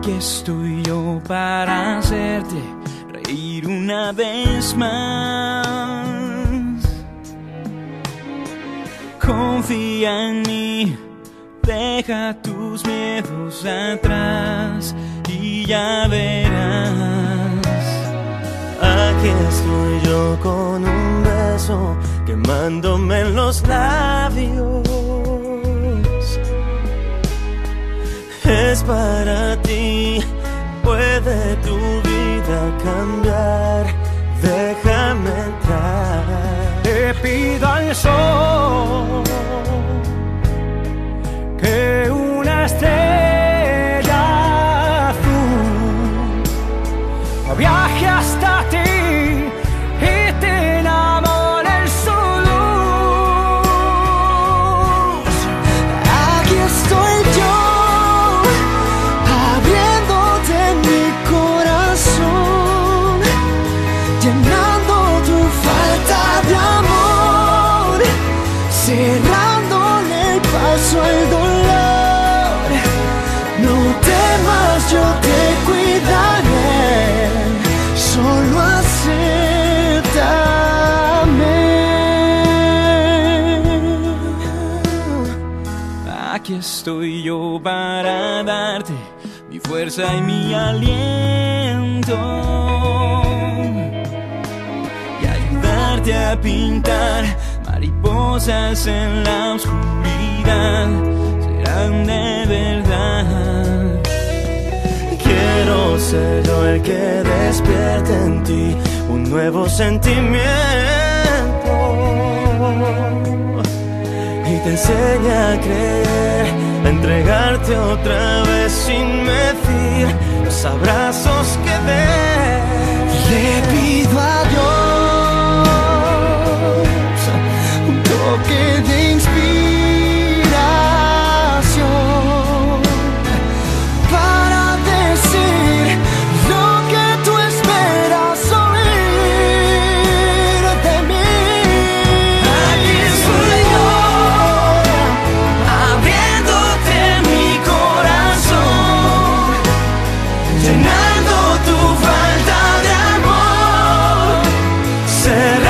Aquí estoy yo para hacerte reír una vez más. Confía en mí, deja tus miedos atrás y ya verás. Aquí estoy yo con un beso quemándome en los labios. Es para ti, puede tu vida cambiar. Déjame entrar. Te pido al sol que una estrella azul viaje hasta ti y te enamore en su luz. Aquí estoy yo, abriéndote mi corazón, llenando tu falta de amor, cerrándole el paso al dolor. No temas, yo te cuidaré, solo acéptame. Aquí estoy yo para darte mi fuerza y mi aliento y ayudarte a pintar mariposas en la oscuridad. Serán de verdad. Quiero ser yo el que despierte en ti un nuevo sentimiento y te enseñe a creer, a entregarte otra vez sin medir los abrazos que dé. Le pido a Dios un toque de inspiración para decir lo que tú esperas oír de mí. Aquí estoy yo, abriéndote mi corazón, llenando tu falta de amor.